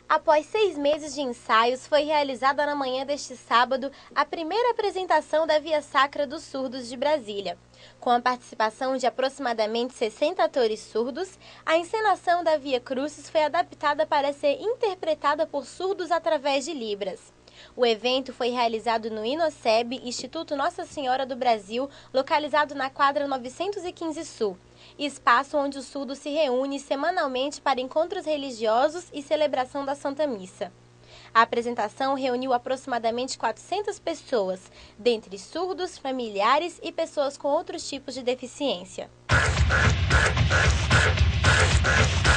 Após 6 meses de ensaios, foi realizada na manhã deste sábado a primeira apresentação da Via Sacra dos Surdos de Brasília. Com a participação de aproximadamente 60 atores surdos, a encenação da Via Crucis foi adaptada para ser interpretada por surdos através de Libras. O evento foi realizado no INOCEB, Instituto Nossa Senhora do Brasil, localizado na quadra 915 Sul, espaço onde o surdo se reúne semanalmente para encontros religiosos e celebração da Santa Missa. A apresentação reuniu aproximadamente 400 pessoas, dentre surdos, familiares e pessoas com outros tipos de deficiência.